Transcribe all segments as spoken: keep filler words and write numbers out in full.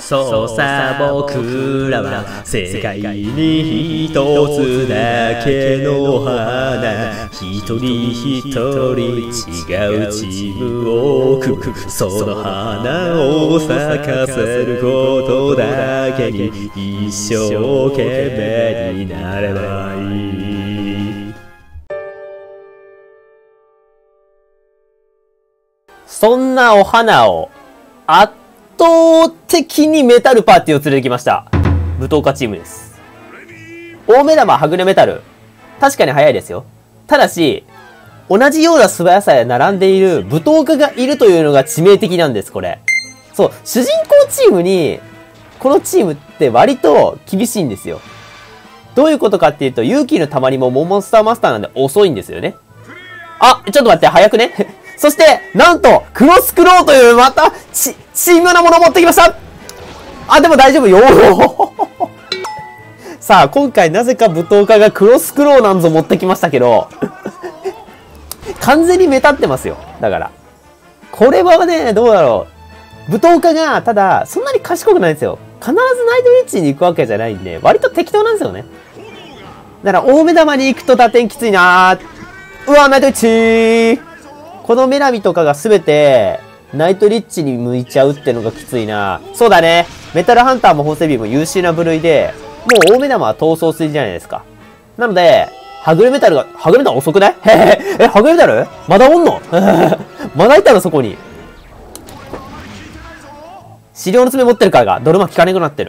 そうさ僕らは世界に一つだけの花、一人一人違うチームを組む、その花を咲かせることだけに一生懸命になればいい。そんなお花を圧倒的にメタルパーティーを連れてきました。舞踏家チームです。大目玉はぐれメタル。確かに速いですよ。ただし、同じような素早さで並んでいる舞踏家がいるというのが致命的なんです、これ。そう、主人公チームに、このチームって割と厳しいんですよ。どういうことかっていうと、勇気のたまりもモンスターマスターなんで遅いんですよね。あ、ちょっと待って、早くね。そして、なんと、クロスクローという、また、ち、チームなものを持ってきました。あ、でも大丈夫よ。さあ、今回なぜか舞踏家がクロスクローなんぞ持ってきましたけど、完全にメタってますよ。だから。これはね、どうだろう。舞踏家が、ただ、そんなに賢くないんですよ。必ずナイトリッチに行くわけじゃないんで、割と適当なんですよね。だから、大目玉に行くと打点きついなー。うわ、ナイトリッチー。この女神とかがすべて、ナイトリッチに向いちゃうってのがきついな。そうだね。メタルハンターも法整備も優秀な部類で、もう大目玉は逃走筋じゃないですか。なので、はぐれメタルが、はぐれメタル遅くないへへえ、はぐれメタルまだおんのまだいたのそこに。資料の爪持ってるからが、ドルマ効かねくなってる。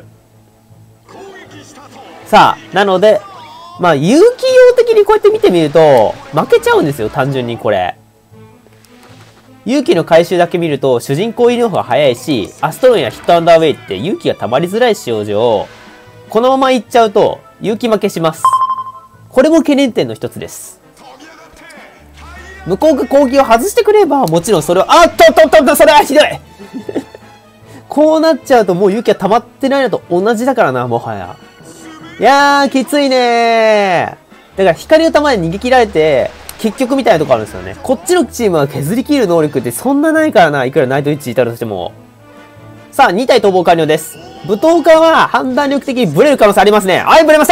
さあ、なので、まあ、有機用的にこうやって見てみると、負けちゃうんですよ、単純にこれ。勇気の回収だけ見ると、主人公入りの方が早いし、アストロンやヒットアンダーウェイって勇気が溜まりづらい使用上、このままいっちゃうと、勇気負けします。これも懸念点の一つです。向こうが攻撃を外してくれば、もちろんそれは、あっとっとっとっと、それはひどいこうなっちゃうともう勇気が溜まってないのと同じだからな、もはや。いやー、きついねー。だから光の玉で逃げ切られて、結局みたいなとこあるんですよね。こっちのチームは削り切る能力ってそんなないからな。いくらナイトリッチいたとしても。さあ、に体逃亡完了です。舞踏家は判断力的にブレる可能性ありますね。はい、ブレました。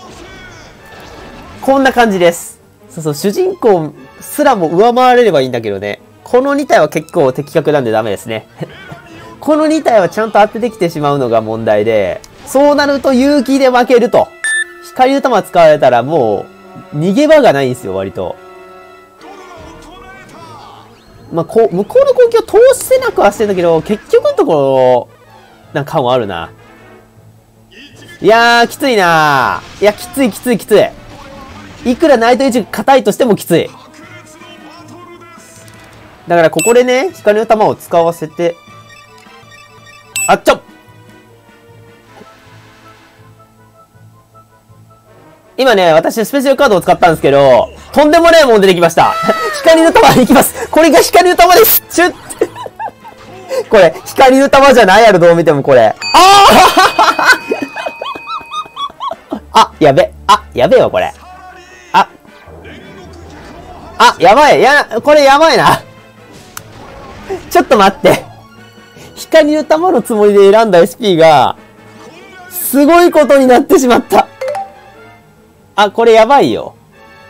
こんな感じです。そうそう、主人公すらも上回れればいいんだけどね。このに体は結構的確なんでダメですね。このに体はちゃんと当ててきてしまうのが問題で、そうなると勇気で負けると。光の玉使われたらもう、逃げ場がないんですよ、割と。まあ、こう、向こうの攻撃を通せなくはしてんだけど、結局のところ、なんか感はあるな。いやー、きついなー。いや、きついきついきつい。いくらナイトエッジが硬いとしてもきつい。だからここでね、光の玉を使わせて、あっちょ今ね、私スペシャルカードを使ったんですけど、とんでもないもん出てきました。光の玉に行きます。これが光の玉です。チュッこれ、光の玉じゃないやろ、どう見てもこれ。あーあ、やべ。あ、やべえわ、これ。あ。あ、やばい。や、これやばいな。ちょっと待って。光の玉のつもりで選んだ エスピー が、すごいことになってしまった。あ、これやばいよ。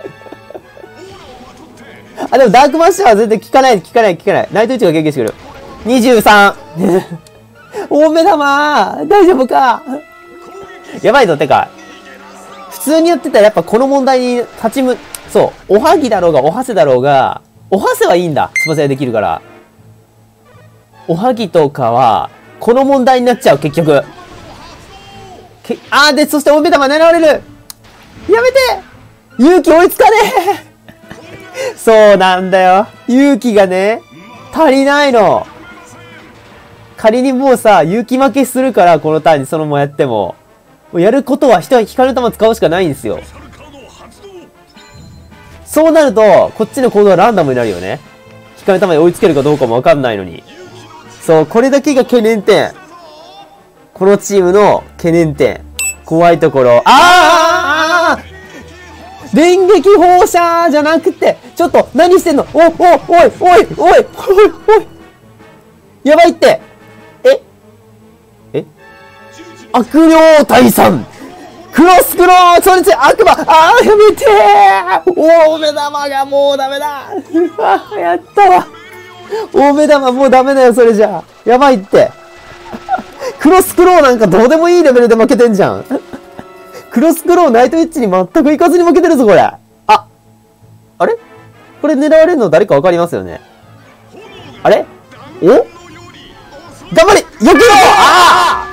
あ、でもダークマッシャーは全然効かない、効かない、効かない。ナイトイチが経験してくる。にじゅうさん。大目玉大丈夫かやばいぞ、てか。普通にやってたらやっぱこの問題に立ちむ、そう、おはぎだろうがおはせだろうが、おはせはいいんだ。スパセできるから。おはぎとかは、この問題になっちゃう、結局。けあー、で、そして大目玉狙われるやめて勇気追いつかねえそうなんだよ。勇気がね、足りないの。仮にもうさ、勇気負けするから、このターンにそのままやっても。もうやることは人は光の玉使うしかないんですよ。そうなると、こっちの行動はランダムになるよね。光の玉に追いつけるかどうかもわかんないのに。そう、これだけが懸念点。このチームの懸念点。怖いところ。あー電撃放射じゃなくて、ちょっと何してんのお、お、おい、おい、おい、おい、おい。やばいって。ええ悪霊退散クロスクローそれつ悪魔あーやめてー大目玉がもうダメだあやったわ大目玉もうダメだよ、それじゃ。やばいって。クロスクローなんかどうでもいいレベルで負けてんじゃん。クロスクローナイトウィッチに全く行かずに負けてるぞ、これ。あ、あれこれ狙われるの誰かわかりますよね。あれお頑張れよけろあ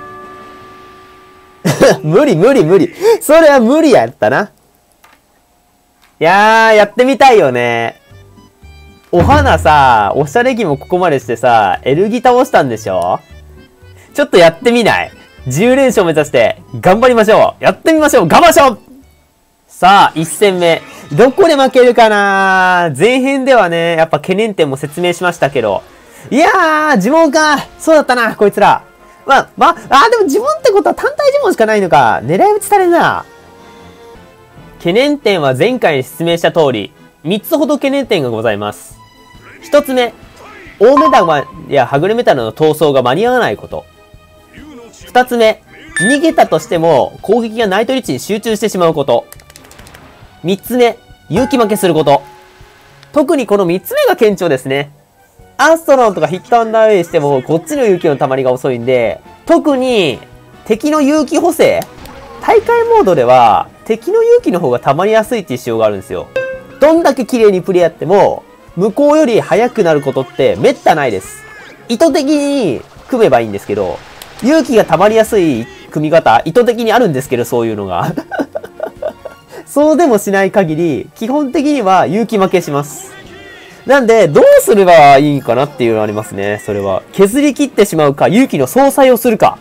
あ無理無理無理。それは無理やったな。いやー、やってみたいよね。お花さ、おしゃれ着もここまでしてさ、エルギ倒したんでしょ？ちょっとやってみない？ じゅう 連勝目指して頑張りましょう。やってみましょう。頑張りましょう。さあ、いち戦目。どこで負けるかな？前編ではね、やっぱ懸念点も説明しましたけど。いやー、呪文か。そうだったな、こいつら。まあ、まあ、あーでも呪文ってことは単体呪文しかないのか。狙い撃ちされるな。懸念点は前回に説明した通り、みっつほど懸念点がございます。ひとつめ、大目玉やはぐれメタルの逃走が間に合わないこと。ふたつめ、逃げたとしても攻撃がナイトリッチに集中してしまうこと。みっつめ、勇気負けすること。特にこのみっつめが顕著ですね。アストロンとかヒットアンダーウェイしてもこっちの勇気の溜まりが遅いんで、特に敵の勇気補正大会モードでは敵の勇気の方が溜まりやすいっていう仕様があるんですよ。どんだけ綺麗にプレイやっても向こうより速くなることってめったないです。意図的に組めばいいんですけど、勇気が溜まりやすい組み方、意図的にあるんですけど、そういうのが。そうでもしない限り、基本的には勇気負けします。なんで、どうすればいいかなっていうのありますね、それは。削り切ってしまうか、勇気の総裁をするか。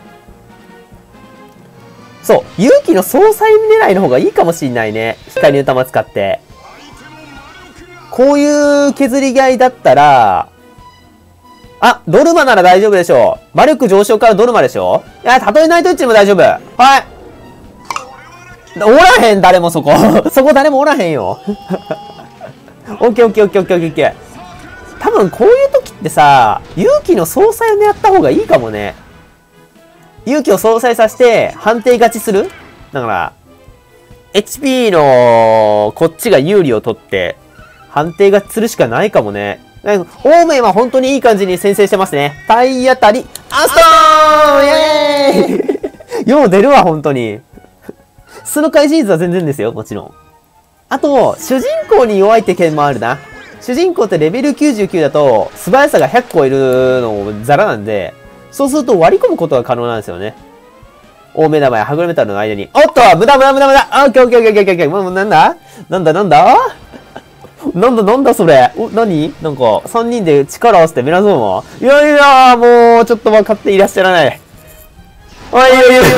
そう、勇気の総裁狙いの方がいいかもしんないね。光の玉使って。こういう削り合いだったら、あ、ドルマなら大丈夫でしょう。魔力上昇からドルマでしょ。いや、たとえナイトウィッチでも大丈夫。はい。おらへん、誰もそこ。そこ誰もおらへんよ。オッケーオッケーオッケーオッケーオッケー。多分こういう時ってさ、勇気の総裁を狙った方がいいかもね。勇気を総裁させて判定勝ちする？だから、エイチピー のこっちが有利を取って、判定勝ちするしかないかもね。オーメンは本当にいい感じに先制してますね。体当たり、アストーンイェーイよう出るわ、本当に。その開始率は全然ですよ、もちろん。あと、主人公に弱いって件もあるな。主人公ってレベルきゅうじゅうきゅうだと、素早さがひゃく超えるのザラなんで、そうすると割り込むことが可能なんですよね。大目玉やはぐれメタルの間に。おっと無駄無駄無駄無駄オッケーオッケーオッケーオッケーオッケーもうなんだなんだなんだなんだなんだそれお、なになんか、さんにんで力合わせてメラゾーマいやいやもう、ちょっと分かっていらっしゃらない。おい、余裕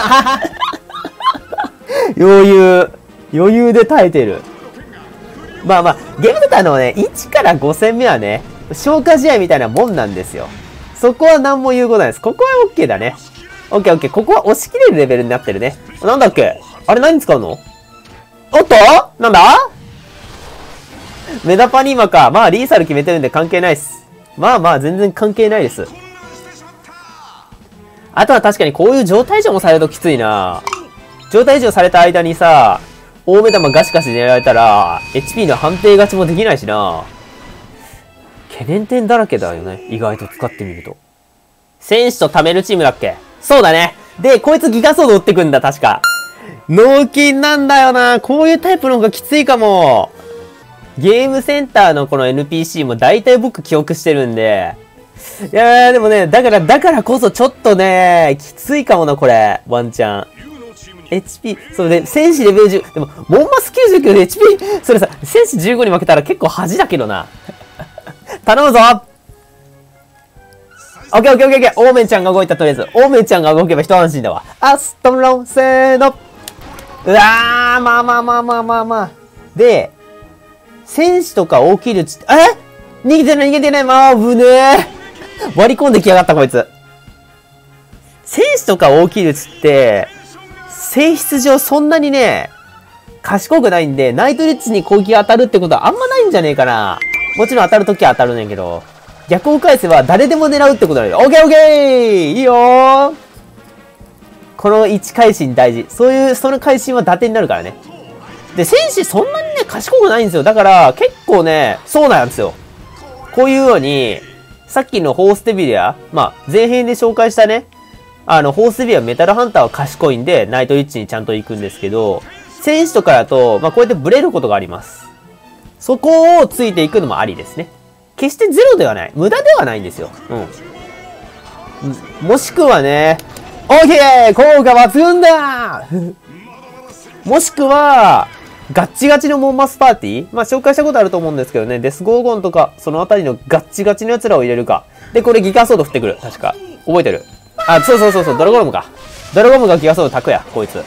余裕。余裕で耐えてる。まあまあ、ゲームだったのはね、いちからご戦目はね、消化試合みたいなもんなんですよ。そこは何も言うことないです。ここは OK だね。OK、OK。ここは押し切れるレベルになってるね。なんだっけあれ何使うのおっとなんだメダパニーマか。まあ、リーサル決めてるんで関係ないっす。まあまあ、全然関係ないです。あとは確かにこういう状態上もされるときついな。状態上された間にさ、大目玉ガシガシ狙られたら、エイチピー の判定勝ちもできないしな。懸念点だらけだよね。意外と使ってみると。戦士と貯めるチームだっけ？そうだね。で、こいつギガソード打ってくんだ、確か。脳筋なんだよな。こういうタイプの方がきついかも。ゲームセンターのこの エヌピーシー も大体僕記憶してるんで。いやー、でもね、だから、だからこそちょっとね、きついかもな、これ。ワンチャン。エイチピー、それで、戦士レベルじゅう、でも、モンマスきゅうじゅうきゅうで エイチピー、それさ、戦士じゅうごに負けたら結構恥だけどな。頼むぞオッケーオッケーオッケーオッケーオーメンちゃんが動いたとりあえず。オーメンちゃんが動けば一安心だわ。アストロン、せーの。うわー、まあまあまあまあまあまあ。で、戦士とか大きいルチ、え逃げてない逃げてないまあ、ぶねー。割り込んできやがったこいつ。戦士とか大きいルチって、性質上そんなにね、賢くないんで、ナイトリッチに攻撃当たるってことはあんまないんじゃねえかな。もちろん当たるときは当たるねんけど、逆を返せば誰でも狙うってことだよ。オッケーオッケーいいよーこのいち改心大事。そういう、その改心は打点になるからね。で、戦士そんなにね、賢くないんですよ。だから、結構ね、そうなんですよ。こういうように、さっきのホースデビリア、まあ、前編で紹介したね、あの、ホースデビリアメタルハンターは賢いんで、ナイトウィッチにちゃんと行くんですけど、戦士とかだと、まあ、こうやってブレることがあります。そこをついていくのもありですね。決してゼロではない。無駄ではないんですよ。うん。もしくはね、オーケー効果抜群だもしくは、ガッチガチのモンマスパーティーまあ、紹介したことあると思うんですけどね。デスゴーゴンとか、そのあたりのガッチガチの奴らを入れるか。で、これギガソード振ってくる。確か。覚えてる。あ、そうそうそうそう、ドラゴロムか。ドラゴロムがギガソード炊くや、こいつ。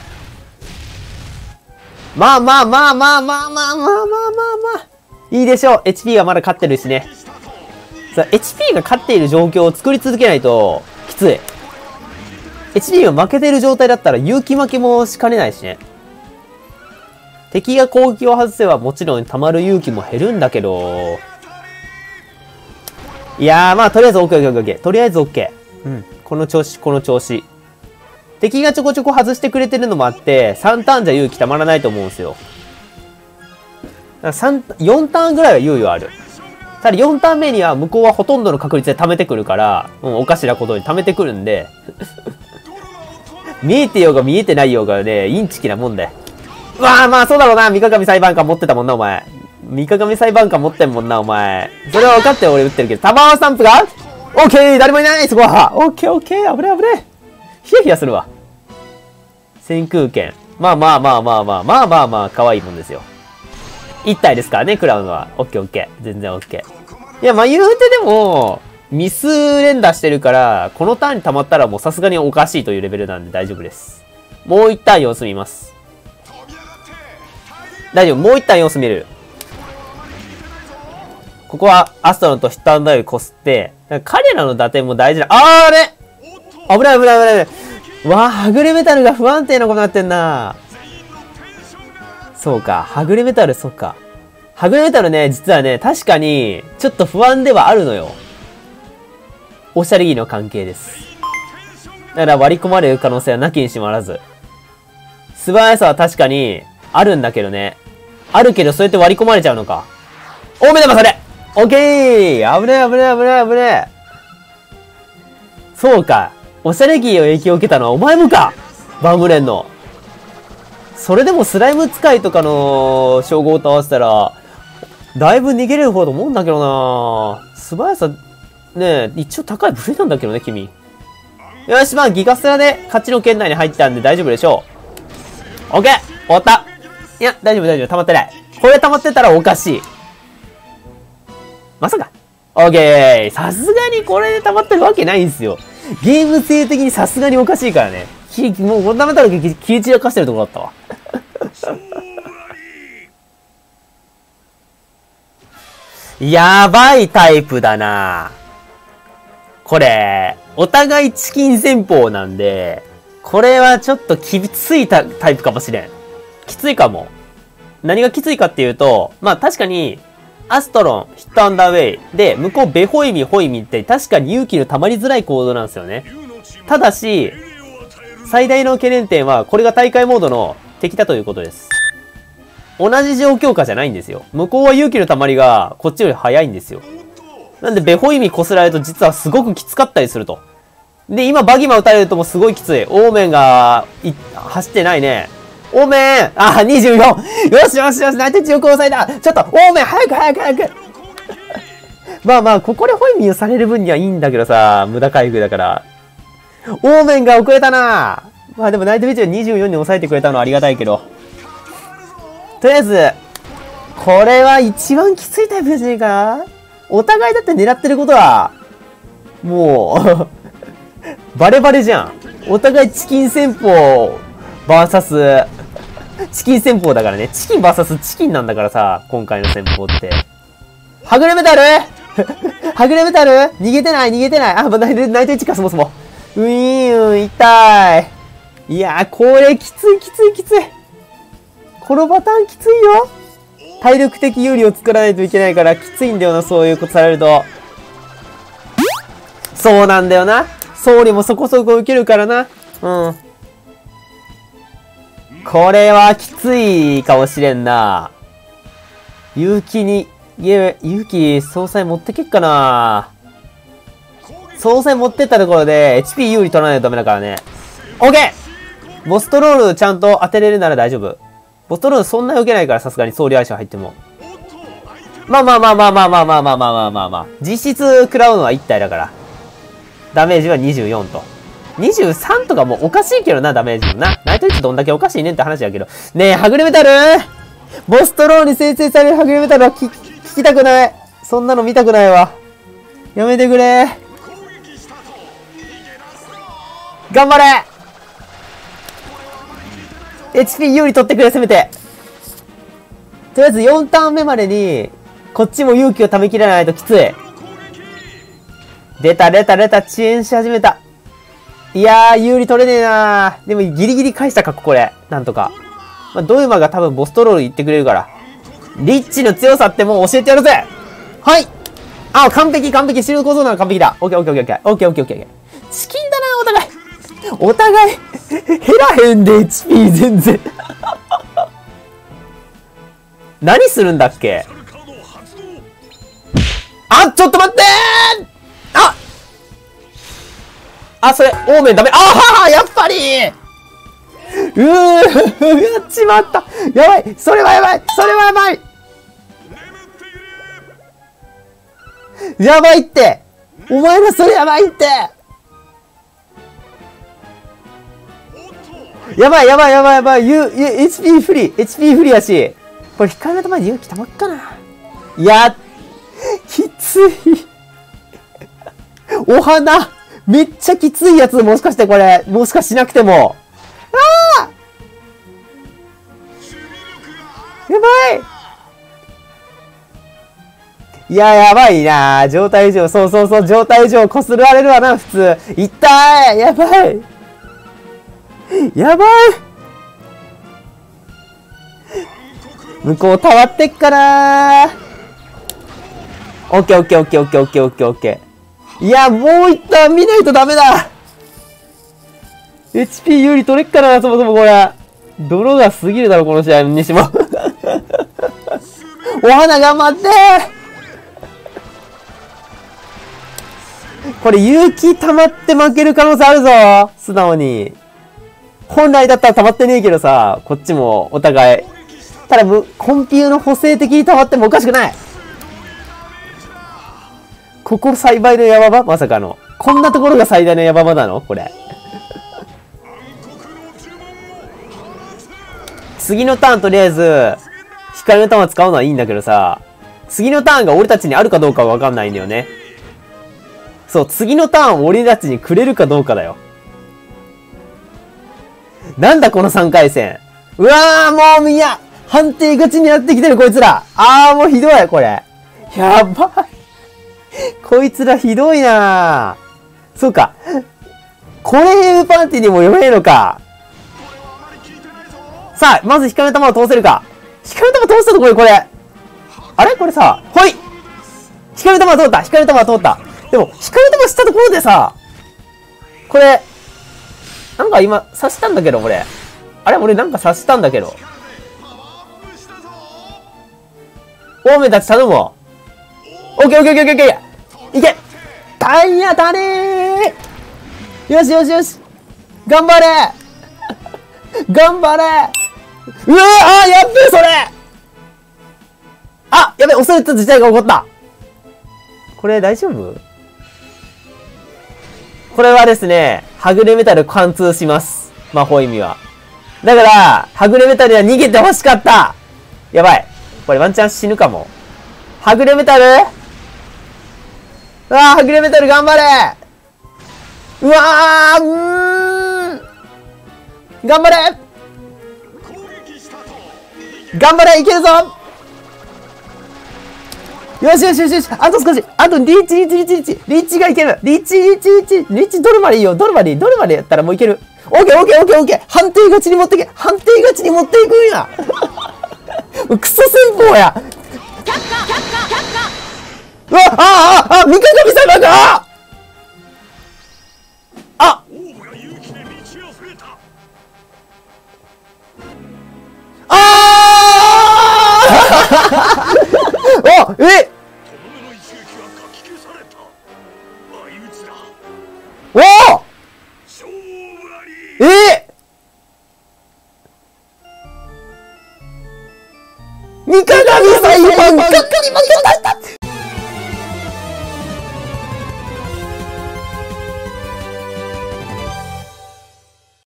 まあまあまあまあまあまあまあまあまあまあ。いいでしょう。エイチピー がまだ勝ってるしね。さあ、エイチピー が勝っている状況を作り続けないと、きつい。エイチピー が負けてる状態だったら勇気負けもしかねないしね。敵が攻撃を外せばもちろん溜まる勇気も減るんだけど。いやーまあとりあえず オーケーオーケーオーケー。とりあえず OK。うん。この調子、この調子。敵がちょこちょこ外してくれてるのもあって、さんターンじゃ勇気溜まらないと思うんですよ。さん、よんターンぐらいは猶予ある。ただよんターン目には向こうはほとんどの確率で溜めてくるから、うん、おかしなことに溜めてくるんで。見えてようが見えてないようがね、インチキなもんで。うわあ、まあそうだろうな。三鏡裁判官持ってたもんな、お前。三鏡裁判官持ってんもんな、お前。それは分かって俺撃ってるけど。タマースタンプがオッケー誰もいないそこはオッケーオッケー危ね危ねヒヤヒヤするわ。先空剣。まあまあまあまあまあまあまあまあ、可愛いもんですよ。一体ですからね、クラウンは。オッケーオッケー。全然オッケー。いや、まあ言うてでも、ミス連打してるから、このターンに溜まったらもうさすがにおかしいというレベルなんで大丈夫です。もう一ターン様子見ます。大丈夫。もう一旦様子見る。ここはアストロンとヒットアンドダイブこすって、彼らの打点も大事な、あーあれ危ない危ない危ない。わあ、はぐれメタルが不安定なことになってんな。そうか。はぐれメタル、そっか。はぐれメタルね、実はね、確かに、ちょっと不安ではあるのよ。おしゃれ着の関係です。だから割り込まれる可能性はなきにしもあらず。素早さは確かに、あるんだけどね。あるけど、そうやって割り込まれちゃうのか。おめでまそれオッケー危ねえ危ねえ危ねえ危ねえそうか。おしゃれ着を影響を受けたのはお前もかバームレンの。それでもスライム使いとかの称号と合わせたら、だいぶ逃げれる方と思うんだけどな素早さ、ねえ、一応高い部類なんだけどね、君。よし、まあ、ギガスラで勝ちの圏内に入ったんで大丈夫でしょう。オッケー終わったいや、大丈夫大丈夫。溜まってない。これ溜まってたらおかしい。まさか。オッケーさすがにこれで溜まってるわけないんですよ。ゲーム性的にさすがにおかしいからね。き、もうこれ溜めたら切り散らかしてるとこだったわ。やばいタイプだなこれ、お互いチキン戦法なんで、これはちょっときついタイプかもしれん。きついかも。何がきついかっていうと、まあ確かに、アストロン、ヒットアンダーウェイで、向こうベホイミ、ホイミって確かに勇気の溜まりづらい行動なんですよね。ただし、最大の懸念点は、これが大会モードの敵だということです。同じ状況下じゃないんですよ。向こうは勇気の溜まりが、こっちより早いんですよ。なんで、ベホイミこすられると実はすごくきつかったりすると。で、今バギマ打たれるともうすごいきつい。オーメンが、い、走ってないね。オーメンあ、にじゅうよん! よしよしよしナイトよく抑えたちょっとオーメン早く早く早くまあまあ、ここでホイミをされる分にはいいんだけどさ、無駄回復だから。オーメンが遅れたなまあでもナイトビーチはにじゅうよんに抑えてくれたのはありがたいけど。とりあえず、これは一番きついタイプじゃねえかお互いだって狙ってることは、もう、バレバレじゃん。お互いチキン戦法、バーサス、チキン戦法だからね。チキンバーサスチキンなんだからさ、今回の戦法って。はぐれメタルはぐれメタル逃げてない逃げてないあ、ナイト、ナイトいちかそもそも。うーん、痛い。いやー、これきついきついきつい。このパターンきついよ。体力的有利を作らないといけないからきついんだよな、そういうことされると。そうなんだよな。総理もそこそこ受けるからな。うん。 これはきついかもしれんな。勇気に、いえ、勇気、総裁持ってけっかな。総裁持ってったところで エイチピー 有利取らないとダメだからね。オッケー！ボストロールちゃんと当てれるなら大丈夫。ボストロールそんな受けないからさすがに総理相性入っても。まあまあまあまあまあまあまあまあまあまあまあまあ。実質食らうのはいち体だから。ダメージはにじゅうよんと。にじゅうさんとかもおかしいけどな、ダメージもな。ナイトイッチどんだけおかしいねんって話やけど。ねえ、はぐれメタルボストロールに生成されるはぐれメタルは聞聞きたくない。そんなの見たくないわ。やめてくれ。頑張れ !エイチピー 有利取ってくれ、せめて。とりあえずよんターン目までに、こっちも勇気をためきれないときつい。出た出た出た、遅延し始めた。いやー、有利取れねえなー。でもギリギリ返したか、ここで。なんとか。まあ、ドイマが多分ボストロール言ってくれるから。リッチの強さってもう教えてやるぜ。はい。あ、完璧完璧。シルコゾーナは完璧だ。オッケーオッケーオッケーオッケーオッケーオッケーオッケー。チキンだな、お互い。お互い、減らへんで エイチピー 全然。何するんだっけ。あ、ちょっと待ってー。ああ、それ、オーメンダメ。あはは、やっぱりうー、やっちまった。やばい。それはやばい。それはやばい。やばいって。お前らそれやばいって。やばいやばいやばいやばい。ゆ、ゆ、エイチピー フリー。エイチピー フリーやし。これ控えめた前で勇気たまっかな。いや、きつい。お花。めっちゃきついやつ、もしかしてこれ。もしかしなくても。ああやばいいや、やばいな。状態異常。そうそうそう。状態異常こすられるわな、普通。痛いやばいやばい向こうたわってっかなー。オッケーオッケーオッケーオッケーオッケーオッケーオッケー。いや、もう一旦見ないとダメだ。エイチピー 有利取れっかな、そもそもこれ。泥が過ぎるだろ、この試合にしも。お花頑張ってこれ勇気溜まって負ける可能性あるぞ。素直に。本来だったら溜まってねえけどさ、こっちもお互い。ただ、コンピューの補正的に溜まってもおかしくない。ここ最大のヤバ場まさかの。こんなところが最大のヤバ場なのこれ。次のターンとりあえず、光の玉使うのはいいんだけどさ、次のターンが俺たちにあるかどうかはわかんないんだよね。そう、次のターンを俺たちにくれるかどうかだよ。なんだこのさんかい戦。うわーもういや、判定勝ちになってきてるこいつら。あーもうひどいこれ。やばい。こいつらひどいなぁ。そうか。これヘムパーティーにも読めんのか。さあ、まず光の玉を通せるか。光の玉通したところでこれ。あれこれさ、ほい光の玉通った光の玉通ったでも、光の玉したところでさ、これ、なんか今、刺したんだけど、俺。あれ俺なんか刺したんだけど。オーメンたち頼むわ。オッケーオッケーオッケーオッケーいけ体当たりーよしよしよし頑張れ頑張れうわーやっべえそれあやべえ恐れた事態が起こったこれ大丈夫これはですね、はぐれメタル貫通します。魔法意味は。だから、はぐれメタルには逃げてほしかったやばい。これワンチャン死ぬかも。はぐれメタルうわー、はぐれメタル頑張れうわー、うーん頑張れ頑張れいけるぞよしよしよしよしあと少しあとリーチリーチリーチリーチリーチがいけるリーチリーチリーチリーチドルまでいいよドルまでいいドルまでやったらもういけるオッケーオッケーオッケーオッケー判定勝ちに持ってけ判定勝ちに持っていくんやクソ戦法やうわああああ三上様があ裁判がっかり負けました